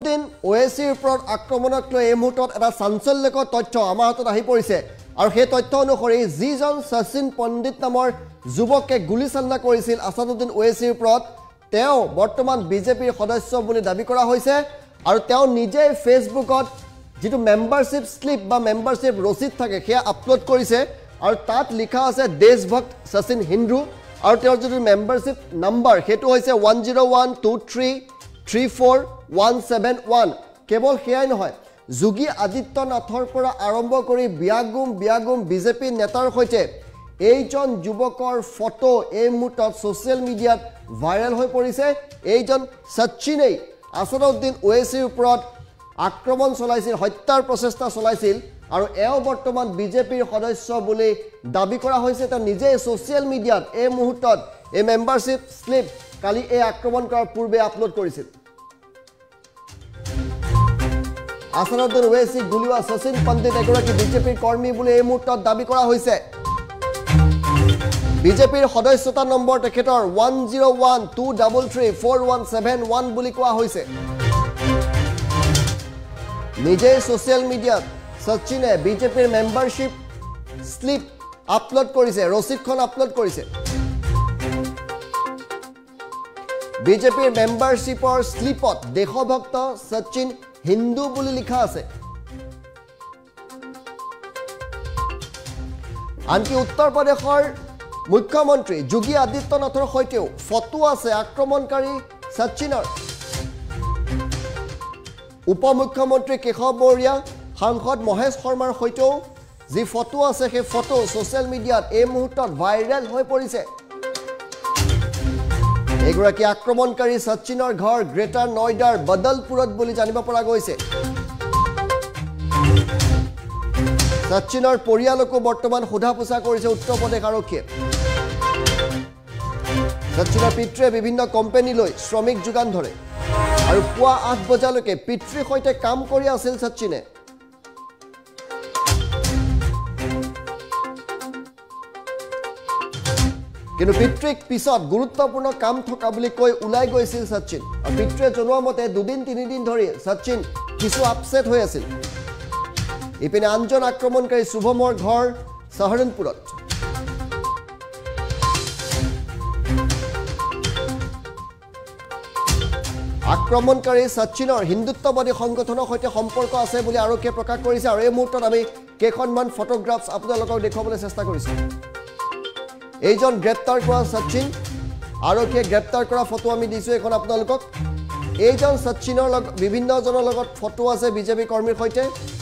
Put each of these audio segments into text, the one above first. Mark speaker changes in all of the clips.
Speaker 1: আসাদুদ্দিন ওয়েসিৰ ওপৰত আক্ৰমণক লৈ এই মুহূৰ্তত এটা চাঞ্চল্যকৰ তথ্য আমাৰ হাতত আহি পৰিছে আৰু সেই তথ্য অনুসৰি যিজন শচীন পণ্ডিত নামৰ যুৱকে গুলীচালনা কৰিছিল আসাদুদ্দিন ওয়েসিৰ ওপৰত তেওঁ বৰ্তমান বিজেপিৰ সদস্য বুলি দাবী কৰা হৈছে আৰু তেওঁ নিজে ফেসবুকত যেটো মেম্বাৰশিপ স্লিপ বা মেম্বাৰশিপ ৰচিদ থাকে সেয়া আপলোড কৰিছে আৰু তাত লিখা আছে দেশভক্ত শচীন হিন্দু আৰু তেওঁৰ যেটো মেম্বাৰশিপ নাম্বাৰ হেতু হৈছে 10123341171 কেৱল হেয়াই নহয় যোগী আদিত্যনাথৰ পৰা আৰম্ভ কৰি বিয়াগুম বিজেপি নেতাৰ সৈতে এইজন যুৱকৰ ফটো এই মুহূৰ্তত সোশ্যাল মিডিয়াত ভাইৰাল হৈ পৰিছে এইজন সচিনেই আসাদুদ্দিন ওয়েসিৰ ওপৰত আক্ৰমণ চলাইছিল হত্যাৰ প্ৰচেষ্টা চলাইছিল আৰু এও বৰ্তমান বিজেপিৰ সদস্য বুলি দাবী কৰা হৈছে তা নিজে সোশ্যাল মিডিয়াত এই মুহূৰ্তত এই মেম্বাৰশিপ স্লিপ কালি এই আক্ৰমণ কৰাৰ পূৰ্বে আপলোড কৰিছিল আসাদুদ্দিন ওয়েসি গুলিওয়া শচীন পণ্ডিত এগৰাকী বিজেপিৰ কৰ্মী বুলি এই মুহূৰ্তত দাবী কৰা হৈছে বিজেপিৰ সদস্যতা নম্বৰ তেখেতৰ 10123341171 বুলি কোৱা হৈছে নিজে সোশ্যাল মিডিয়াত সচিনে বিজেপিৰ মেম্বাৰশিপ স্লিপ আপলোড কৰিছে ৰচিদখন আপলোড কৰিছে বিজেপিৰ মেম্বাৰশিপৰ স্লিপত দেশভক্ত সচিন হিন্দু বুলি লিখা আছে আনকি উত্তৰ প্ৰদেশৰ মুখ্যমন্ত্ৰী যোগী আদিত্যনাথৰ সৈতেও ফটো আছে আক্ৰমণকাৰী সচিনৰ উপমুখ্যমন্ত্ৰী কেশৱ বৰুৱা সাংসদ মহেশ শৰ্মাৰ সৈতেও যি ফটো আছে সেই ফটো সোশ্যাল মিডিয়াত এই মুহূৰ্তত ভাইৰাল হৈ পৰিছে এগৰাকী আক্ৰমণকাৰী সচিনৰ ঘৰ গ্ৰেটাৰ নয়ডাৰ বদলপুৰত বুলি জানিব পৰা গৈছে সচিনৰ পৰিয়ালকো বৰ্তমান সোধা পোছা কৰিছে উত্তৰ প্ৰদেশ আৰক্ষীয়ে সচিনৰ পিতৃয়ে বিভিন্ন কোম্পানীলৈ শ্ৰমিক যোগান ধৰে আৰু পুৱা 8 বজালৈকে পিতৃৰ সৈতে কাম কৰি আছিল সচিনে কিন্তু পিতৃক পিছত গুৰুত্বপূৰ্ণ কাম থকা বুলি কৈ উলাই গৈছিল সচিন আৰু পিতৃয়ে জনোৱা মতে দুদিন তিনিদিন ধৰি সচিন কিছু আপসেট হৈ আছিল ইপিনে আনজন আক্ৰমণকাৰী শুভমৰ ঘৰ সহৰনপুৰত আক্ৰমণকাৰী সচিনৰ হিন্দুত্ববাদী সংগঠনৰ সৈতে সম্পৰ্ক আছে বুলি আৰক্ষীয়ে প্ৰকাশ কৰিছে আৰু এই মুহূৰ্তত আমি কেইখনমান ফটোগ্ৰাফছ আপোনালোকক দেখুৱাবলৈ চেষ্টা কৰিছো এইজন গ্ৰেপ্তাৰ কৰা সচিন আৰক্ষীয়ে গ্ৰেপ্তাৰ কৰা ফটো আমি দিছো এখন আপোনালোকক এইজন সচিনৰ বিভিন্ন জনৰ লগত ফটো আছে বিজেপি কৰ্মীৰ সৈতে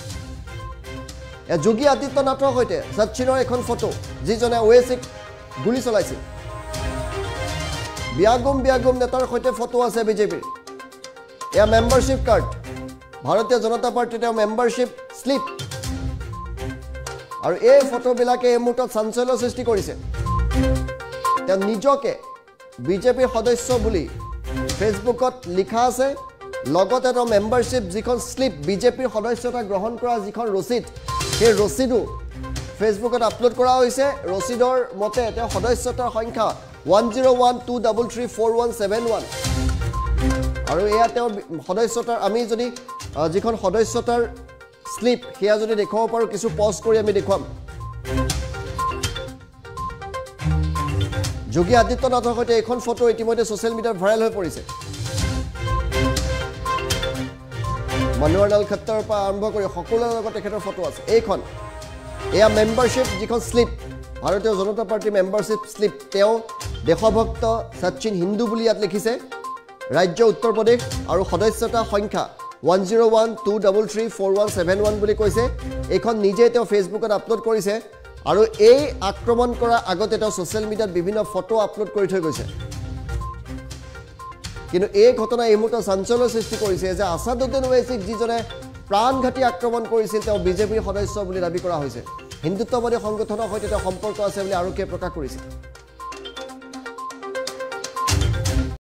Speaker 1: যোগী আদিত্যনাথৰ সৈতে সচিনৰ এখন ফটো যিজনে ওয়েসিক গুলি চলাইছিল বিয়াগুম নেতাৰ সৈতে ফটো আছে বিজেপিৰ এয়া মেম্বাৰশিপ কাৰ্ড ভাৰতীয় জনতা পাৰ্টিৰ মেম্বাৰশিপ স্লিপ আৰু এই ফটোবিলাকে এই মুহূৰ্তত চাঞ্চল্য সৃষ্টি কৰিছে তেওঁ নিজকে বিজেপিৰ সদস্য বুলি ফেসবুকত লিখা আছে লগতে তেওঁ মেম্বাৰশিপ যিখন স্লিপ বিজেপিৰ সদস্যতা গ্ৰহণ কৰা যিখন ৰচিদ সেই ৰচিদো ফেসবুকত আপলোড কৰা হৈছে ৰচিদৰ মতে তেওঁ সদস্যতাৰ সংখ্যা 10123341171 আৰু এয়া তেওঁ সদস্যতাৰ আমি যদি যিখন সদস্যতাৰ স্লিপ হেয়া যদি দেখাব পাৰো কিছু পজ কৰি আমি দেখুৱাম যোগী আদিত্যনাথৰ সৈতে এখন ফটো ইতিমধ্যে সোশ্যাল মিডিয়াত ভাইৰাল হৈ পৰিছে মনোহৰলাল খট্টাৰৰ পৰা আৰম্ভ কৰি সকলোৰে লগত তেখেতৰ ফটো আছে এইখন এয়া মেম্বাৰশিপ যিখন স্লিপ ভাৰতীয় জনতা পাৰ্টি মেম্বাৰশিপ স্লিপ তেওঁ দেশভক্ত সচিন হিন্দু বুলি ইয়াত লিখিছে ৰাজ্য উত্তৰ প্ৰদেশ আৰু সদস্যতা সংখ্যা 10123341171 বুলি কৈছে এইখন নিজে তেওঁ ফেসবুকত আপলোড কৰিছে আৰু এই আক্ৰমণ কৰা আগতে তেওঁ সোশ্যাল মিডিয়াত বিভিন্ন ফটো আপলোড কৰি থৈ গৈছে কিন্তু এই ঘটনা এই মুহূৰ্তত চাঞ্চল্য সৃষ্টি কৰিছে যে আসাদুদ্দিন ওয়েসিক যিজনে প্ৰাণঘাতী আক্ৰমণ কৰিছিল তেওঁ বিজেপিৰ সদস্য বুলি দাবী কৰা হৈছে হিন্দুত্ববাদী সংগঠনৰ সৈতে তেওঁ সম্পৰ্ক আছে বুলি আৰক্ষীয়ে প্ৰকাশ কৰিছে